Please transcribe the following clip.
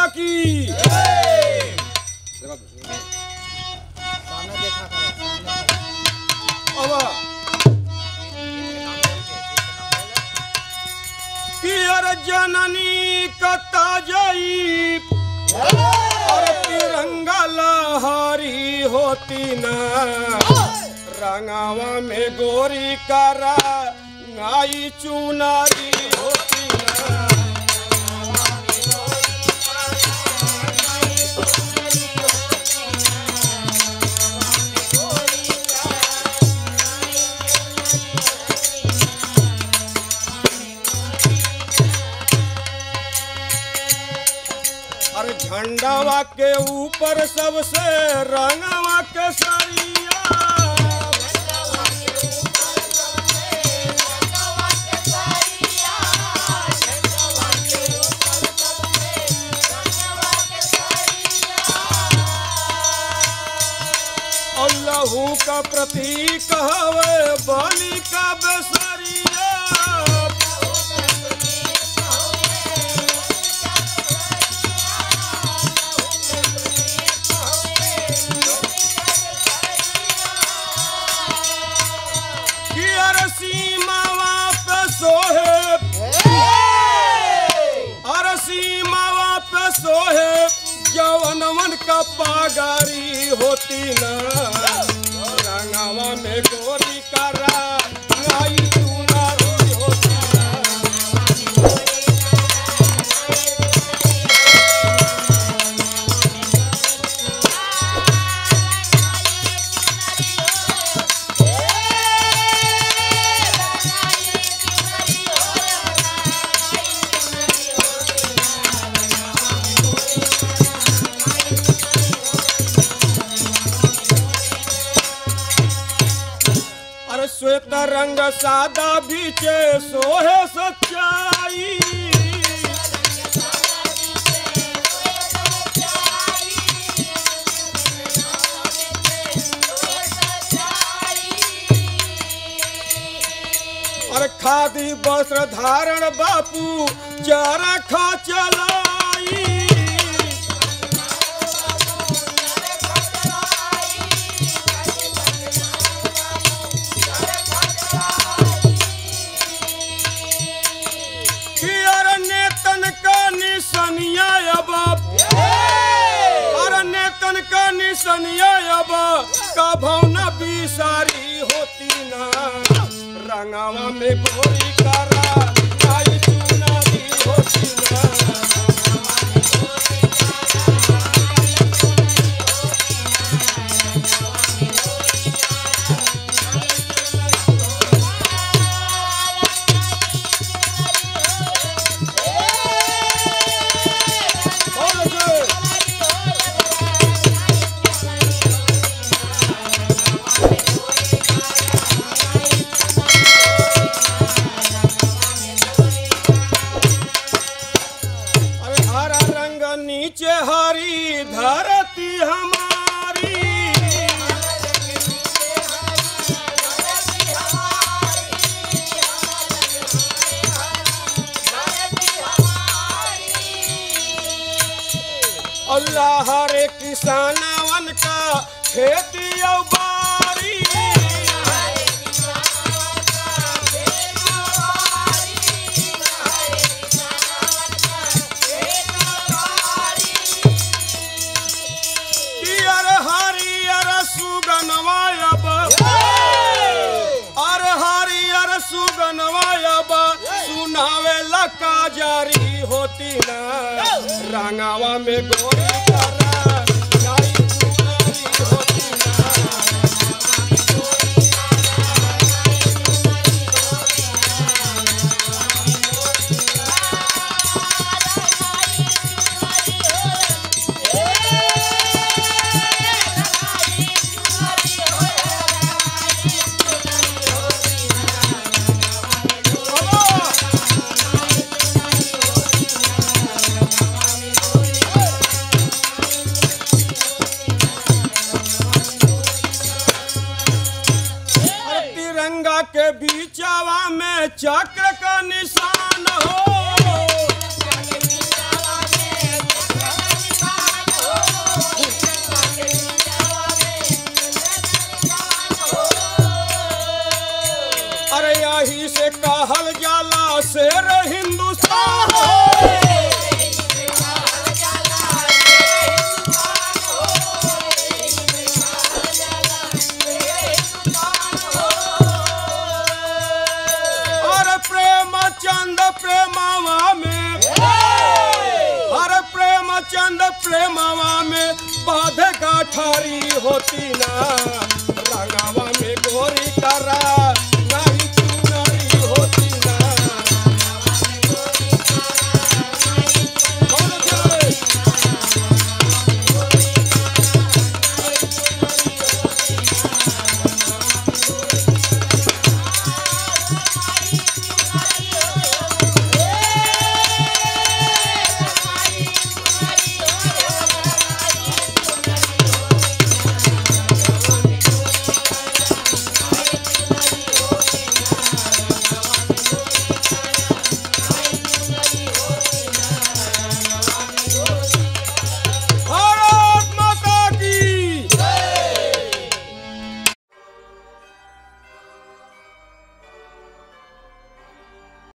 की जननी कता जाई और तिरंगा लहरी होती न रंगावा में गोरी करा नाई चुनारी होती न। झंडावा के ऊपर सबसे रंगवा के सरिया और लहू का प्रतीक हवे बलि का बेसरिया। सोहे जवनवन का पागारी होती न रंगावा में गोरी करा नाई चुनारी होती श्वेत रंग सादा बीचे सोहे सच्चाई और खादी वस्त्र धारण बापू चरखा चलाई अब कभौना बिसारी होती न रंगावा में गोरी करा नाई चुनारी होती न। नीचे हरी धरती हमारी अल्लाह हरे किसानवन का खेती और बारी सुनावे का जारी होती न रंगावा में गोरी करा नाई चुनारी होती के बीचवा में चक्र का निशान हो प्रेमावा में बाधे गाठारी होती ना